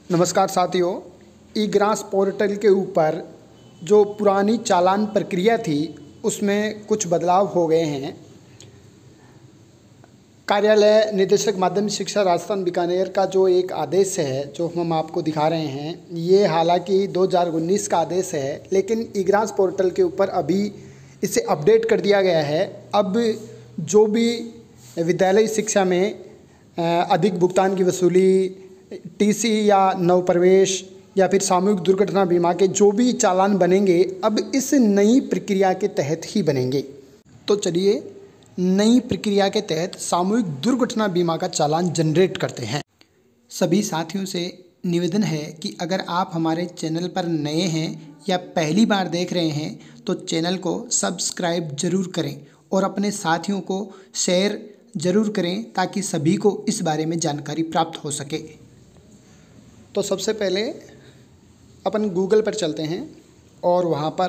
नमस्कार साथियों, ई grass portal के ऊपर जो पुरानी चालान प्रक्रिया थी उसमें कुछ बदलाव हो गए हैं। कार्यालय निदेशक माध्यमिक शिक्षा राजस्थान बीकानेर का जो एक आदेश है जो हम आपको दिखा रहे हैं, ये हालांकि 2019 का आदेश है, लेकिन ई ग्रास पोर्टल के ऊपर अभी इसे अपडेट कर दिया गया है। अब जो भी विद्यालय शिक्षा में अधिक भुगतान की वसूली, टीसी या नवप्रवेश या फिर सामूहिक दुर्घटना बीमा के जो भी चालान बनेंगे अब इस नई प्रक्रिया के तहत ही बनेंगे। तो चलिए नई प्रक्रिया के तहत सामूहिक दुर्घटना बीमा का चालान जनरेट करते हैं। सभी साथियों से निवेदन है कि अगर आप हमारे चैनल पर नए हैं या पहली बार देख रहे हैं तो चैनल को सब्सक्राइब जरूर करें और अपने साथियों को शेयर जरूर करें ताकि सभी को इस बारे में जानकारी प्राप्त हो सके। तो सबसे पहले अपन गूगल पर चलते हैं और वहाँ पर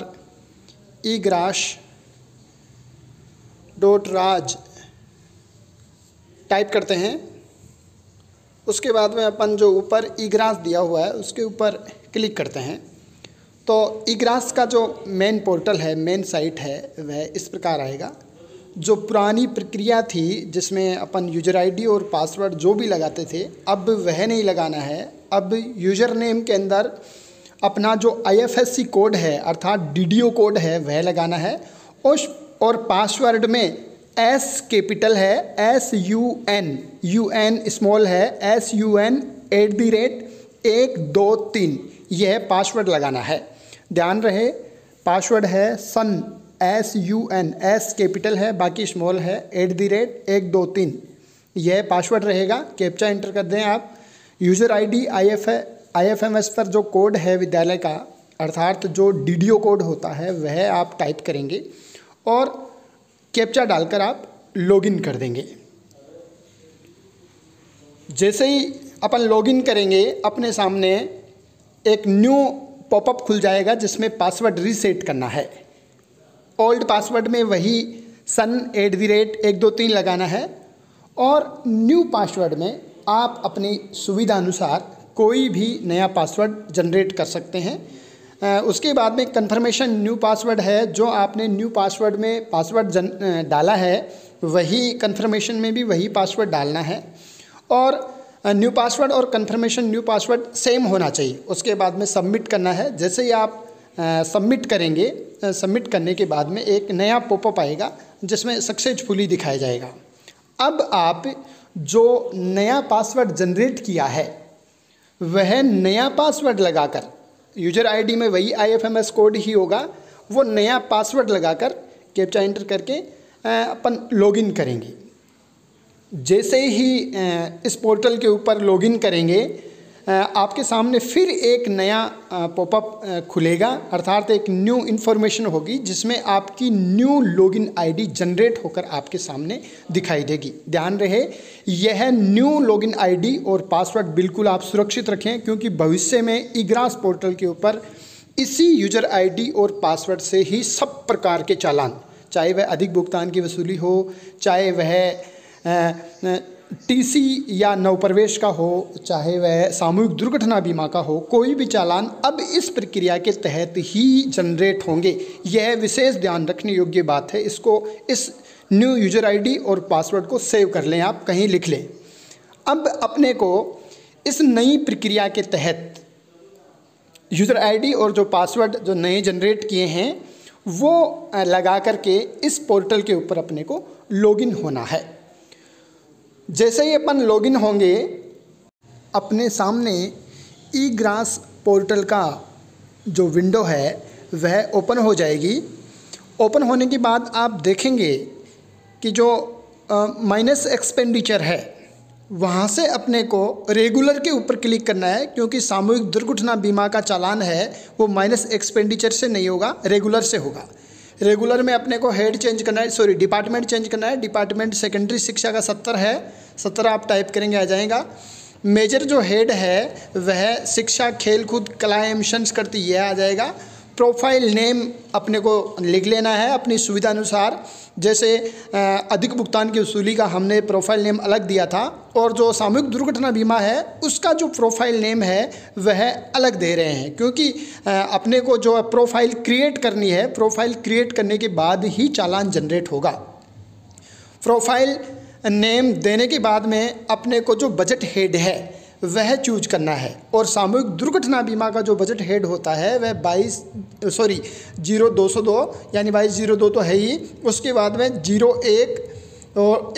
egrass.raj टाइप करते हैं। उसके बाद में अपन जो ऊपर egrass दिया हुआ है उसके ऊपर क्लिक करते हैं। तो egrass का जो मेन पोर्टल है, मेन साइट है, वह इस प्रकार आएगा। जो पुरानी प्रक्रिया थी जिसमें अपन यूजर आईडी और पासवर्ड जो भी लगाते थे अब वह नहीं लगाना है। अब यूज़र नेम के अंदर अपना जो IFSC कोड है अर्थात DDO कोड है वह लगाना है। और पासवर्ड में S कैपिटल है, SUN स्मॉल है, SUN@123 यह पासवर्ड लगाना है। ध्यान रहे पासवर्ड है सन, SUN, S कैपिटल है, बाकी स्मॉल है, @123 यह पासवर्ड रहेगा। कैप्चा एंटर कर दें आप। यूज़र आईडी IFMS पर जो कोड है विद्यालय का अर्थात जो DDO कोड होता है वह आप टाइप करेंगे और कैप्चा डालकर आप लॉगिन कर देंगे। जैसे ही अपन लॉगिन करेंगे अपने सामने एक न्यू पॉपअप खुल जाएगा जिसमें पासवर्ड रीसेट करना है। ओल्ड पासवर्ड में वही सन @123 लगाना है और न्यू पासवर्ड में आप अपनी सुविधा अनुसार कोई भी नया पासवर्ड जनरेट कर सकते हैं। उसके बाद में कंफर्मेशन न्यू पासवर्ड है। जो आपने न्यू पासवर्ड में पासवर्ड डाला है वही कंफर्मेशन में भी वही पासवर्ड डालना है और न्यू पासवर्ड और कंफर्मेशन न्यू पासवर्ड सेम होना चाहिए। उसके बाद में सबमिट करना है। जैसे ही आप सबमिट करेंगे, सबमिट करने के बाद में एक नया पॉपअप आएगा जिसमें सक्सेसफुली दिखाया जाएगा। अब आप जो नया पासवर्ड जनरेट किया है वह नया पासवर्ड लगाकर, यूजर आईडी में वही IFMS कोड ही होगा, वो नया पासवर्ड लगाकर कैप्चा एंटर करके अपन लॉगिन करेंगे। जैसे ही इस पोर्टल के ऊपर लॉगिन करेंगे आपके सामने फिर एक नया पॉपअप खुलेगा अर्थात एक न्यू इन्फॉर्मेशन होगी जिसमें आपकी न्यू लॉगिन आईडी जनरेट होकर आपके सामने दिखाई देगी। ध्यान रहे यह न्यू लॉगिन आईडी और पासवर्ड बिल्कुल आप सुरक्षित रखें क्योंकि भविष्य में egrass पोर्टल के ऊपर इसी यूजर आईडी और पासवर्ड से ही सब प्रकार के चालान, चाहे वह अधिक भुगतान की वसूली हो, चाहे वह टीसी या नवप्रवेश का हो, चाहे वह सामूहिक दुर्घटना बीमा का हो, कोई भी चालान अब इस प्रक्रिया के तहत ही जनरेट होंगे। यह विशेष ध्यान रखने योग्य बात है। इसको इस न्यू यूजर आईडी और पासवर्ड को सेव कर लें, आप कहीं लिख लें। अब अपने को इस नई प्रक्रिया के तहत यूजर आईडी और जो पासवर्ड जो नए जनरेट किए हैं वो लगा करके इस पोर्टल के ऊपर अपने को लॉगिन होना है। जैसे ही अपन लॉगिन होंगे अपने सामने egrass पोर्टल का जो विंडो है वह ओपन हो जाएगी। ओपन होने के बाद आप देखेंगे कि जो माइनस एक्सपेंडिचर है वहाँ से अपने को रेगुलर के ऊपर क्लिक करना है क्योंकि सामूहिक दुर्घटना बीमा का चालान है वो माइनस एक्सपेंडिचर से नहीं होगा, रेगुलर से होगा। रेगुलर में अपने को हेड चेंज करना है, डिपार्टमेंट चेंज करना है। डिपार्टमेंट सेकेंडरी शिक्षा का 70 है, 70 आप टाइप करेंगे आ जाएगा। मेजर जो हेड है वह शिक्षा, खेल कूद, कला एवं संस्कृति यह आ जाएगा। प्रोफाइल नेम अपने को लिख लेना है अपनी सुविधा अनुसार। जैसे अधिक भुगतान की वसूली का हमने प्रोफाइल नेम अलग दिया था, और जो सामूहिक दुर्घटना बीमा है उसका जो प्रोफाइल नेम है वह अलग दे रहे हैं, क्योंकि अपने को जो प्रोफाइल क्रिएट करनी है, प्रोफाइल क्रिएट करने के बाद ही चालान जनरेट होगा। प्रोफाइल नेम देने के बाद में अपने को जो बजट हेड है वह चूज करना है, और सामूहिक दुर्घटना बीमा का जो बजट हेड होता है वह 0202 यानी 2202 तो है ही, उसके बाद में 01 और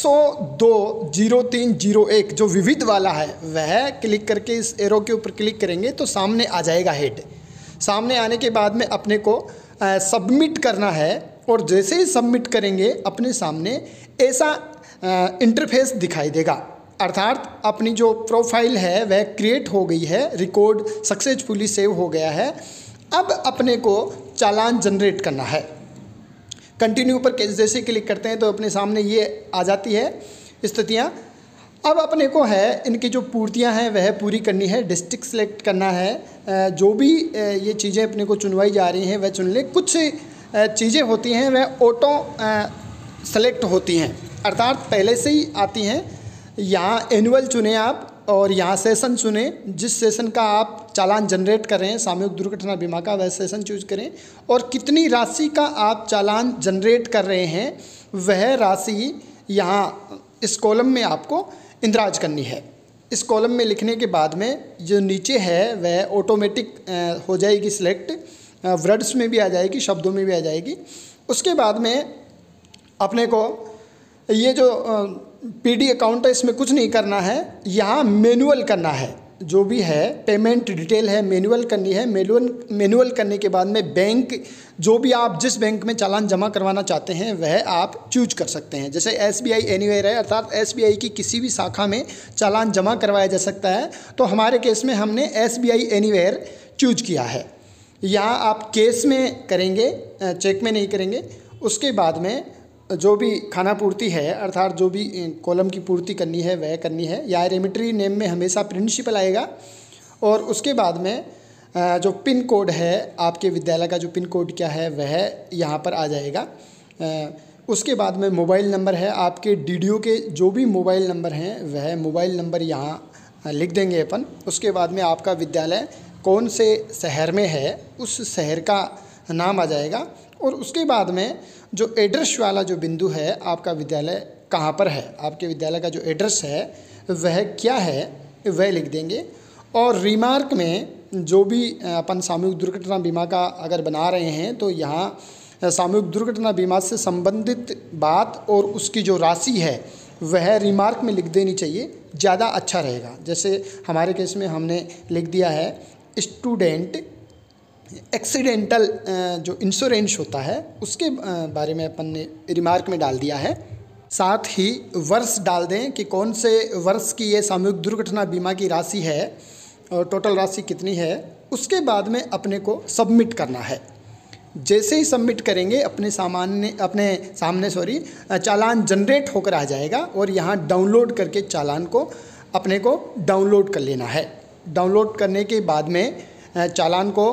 102-0301 जो विविध वाला है वह क्लिक करके इस एरो के ऊपर क्लिक करेंगे तो सामने आ जाएगा हेड। सामने आने के बाद में अपने को सबमिट करना है, और जैसे ही सबमिट करेंगे अपने सामने ऐसा इंटरफेस दिखाई देगा, अर्थात अपनी जो प्रोफाइल है वह क्रिएट हो गई है, रिकॉर्ड सक्सेसफुली सेव हो गया है। अब अपने को चालान जनरेट करना है। कंटिन्यू पर जैसे क्लिक करते हैं तो अपने सामने ये आ जाती है स्थितियाँ। अब अपने को है इनकी जो पूर्तियाँ हैं वह पूरी करनी है, डिस्ट्रिक्ट सेलेक्ट करना है, जो भी ये चीज़ें अपने को चुनवाई जा रही हैं वह चुन ले। कुछ चीज़ें होती हैं वह ऑटो सेलेक्ट होती हैं, अर्थात पहले से ही आती हैं। यहाँ एनुअल चुने आप, और यहाँ सेशन चुने, जिस सेशन का आप चालान जनरेट कर रहे हैं सामूहिक दुर्घटना बीमा का वह सेशन चूज करें, और कितनी राशि का आप चालान जनरेट कर रहे हैं वह राशि यहाँ इस कॉलम में आपको इंदराज करनी है। इस कॉलम में लिखने के बाद में जो नीचे है वह ऑटोमेटिक हो जाएगी सिलेक्ट, वर्ड्स में भी आ जाएगी, शब्दों में भी आ जाएगी। उसके बाद में अपने को ये जो पीडी अकाउंट है इसमें कुछ नहीं करना है, यहाँ मैनुअल करना है। जो भी है पेमेंट डिटेल है मैनुअल करनी है। मैनुअल करने के बाद में बैंक, जो भी आप जिस बैंक में चालान जमा करवाना चाहते हैं वह आप चूज कर सकते हैं। जैसे SBI एनीवेयर है, अर्थात SBI की किसी भी शाखा में चालान जमा करवाया जा सकता है, तो हमारे केस में हमने SBI एनीवेयर चूज किया है। यहाँ आप कैश में करेंगे, चेक में नहीं करेंगे। उसके बाद में जो भी खाना पूर्ति है, अर्थात जो भी कॉलम की पूर्ति करनी है वह करनी है। या रेमिटरी नेम में हमेशा प्रिंसिपल आएगा, और उसके बाद में जो पिन कोड है आपके विद्यालय का, जो पिन कोड क्या है वह यहाँ पर आ जाएगा। उसके बाद में मोबाइल नंबर है आपके DDO के, जो भी मोबाइल नंबर हैं वह मोबाइल नंबर यहाँ लिख देंगे अपन। उसके बाद में आपका विद्यालय कौन से शहर में है उस शहर का नाम आ जाएगा, और उसके बाद में जो एड्रेस वाला जो बिंदु है आपका विद्यालय कहाँ पर है, आपके विद्यालय का जो एड्रेस है वह क्या है वह लिख देंगे। और रिमार्क में जो भी अपन सामूहिक दुर्घटना बीमा का अगर बना रहे हैं तो यहाँ सामूहिक दुर्घटना बीमा से संबंधित बात और उसकी जो राशि है वह रिमार्क में लिख देनी चाहिए, ज़्यादा अच्छा रहेगा। जैसे हमारे केस में हमने लिख दिया है स्टूडेंट एक्सीडेंटल जो इंश्योरेंस होता है उसके बारे में अपन ने रिमार्क में डाल दिया है। साथ ही वर्ष डाल दें कि कौन से वर्ष की ये सामूहिक दुर्घटना बीमा की राशि है और टोटल राशि कितनी है। उसके बाद में अपने को सबमिट करना है। जैसे ही सबमिट करेंगे अपने सामने चालान जनरेट होकर आ जाएगा, और यहाँ डाउनलोड करके चालान को अपने को डाउनलोड कर लेना है। डाउनलोड करने के बाद में चालान को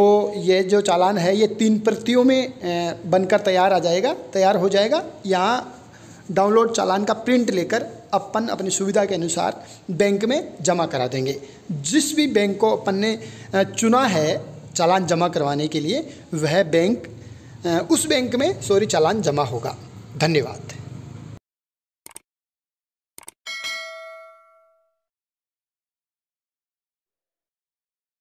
जो चालान है ये 3 प्रतियों में बनकर तैयार हो जाएगा। यहाँ डाउनलोड चालान का प्रिंट लेकर अपन अपनी सुविधा के अनुसार बैंक में जमा करा देंगे। जिस भी बैंक को अपन ने चुना है चालान जमा करवाने के लिए वह बैंक उस बैंक में चालान जमा होगा। धन्यवाद।